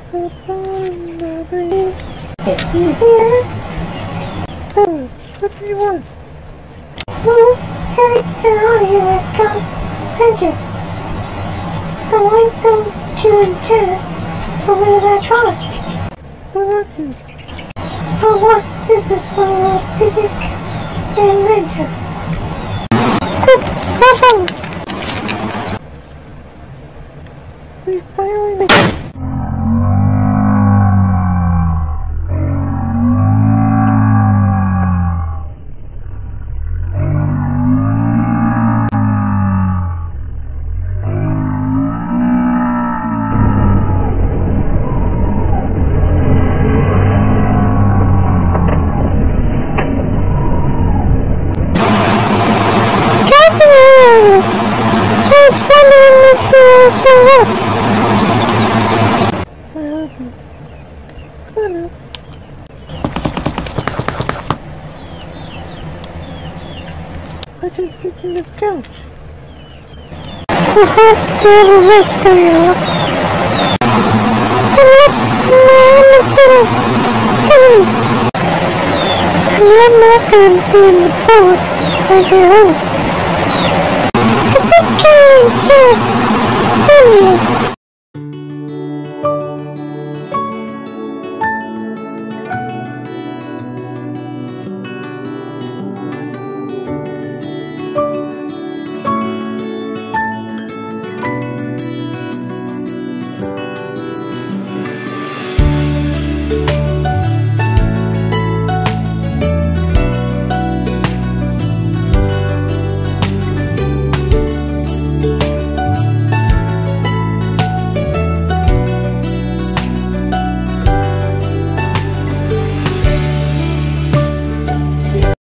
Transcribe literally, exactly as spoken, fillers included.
upon the breeze. If you hear, oh, what do you want? Well, Harry and Audie are come venture. So why don't you and Janet over to that college? What about you? Oh, what's this is well, this is an adventure. We finally made it. I can sleep on this couch. I hope you have a rest to you. I'm not going to be in the boat when I get home. It's okay, kid.